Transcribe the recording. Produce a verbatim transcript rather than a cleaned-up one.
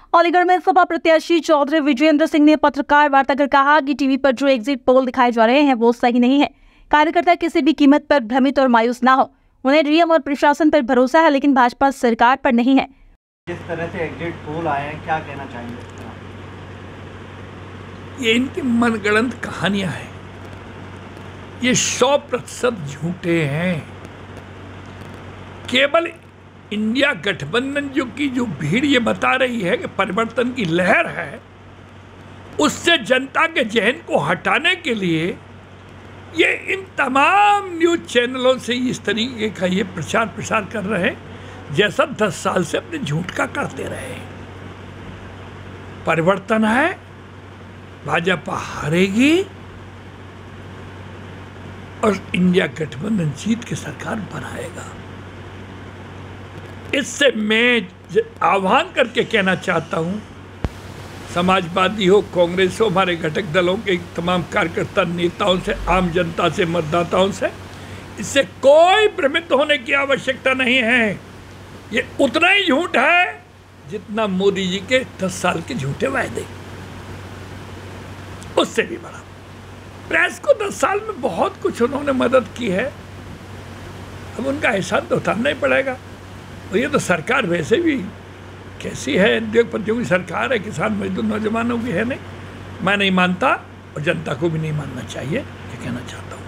अलीगढ़ में सपा प्रत्याशी चौधरी विजयेंद्र सिंह ने पत्रकार वार्ता कर कहा कि टीवी पर जो एग्जिट पोल दिखाए जा रहे हैं वो सही नहीं है। कार्यकर्ता किसी भी कीमत पर भ्रमित और मायूस ना हो। उन्हें डीएम और प्रशासन पर भरोसा है, लेकिन भाजपा सरकार पर नहीं है। जिस तरह से एग्जिट पोल आए हैं, क्या कहना चाहेंगे? ये इनकी मनगढ़ंत कहानियां हैं। ये सौ प्रतिशत झूठे हैं। केवल इंडिया गठबंधन जो की जो भीड़ ये बता रही है कि परिवर्तन की लहर है, उससे जनता के जहन को हटाने के लिए ये इन तमाम न्यूज़ चैनलों से इस तरीके का ये प्रचार प्रसार कर रहे हैं जैसा दस साल से अपने झूठ का करते रहे। परिवर्तन है, भाजपा हारेगी और इंडिया गठबंधन जीत के सरकार बनाएगा। इससे मैं आह्वान करके कहना चाहता हूँ, समाजवादी हो, कांग्रेस हो, हमारे घटक दलों के तमाम कार्यकर्ता नेताओं से, आम जनता से, मतदाताओं से, इससे कोई भ्रमित होने की आवश्यकता नहीं है। ये उतना ही झूठ है जितना मोदी जी के दस साल के झूठे वायदे, उससे भी बड़ा। प्रेस को दस साल में बहुत कुछ उन्होंने मदद की है, अब उनका एहसान तो उतारना ही पड़ेगा। और ये तो सरकार वैसे भी कैसी है, उद्योगपतियों की सरकार है, किसान मजदूर नौजवानों की है नहीं। मैं नहीं मानता और जनता को भी नहीं मानना चाहिए, ये कहना चाहता हूँ।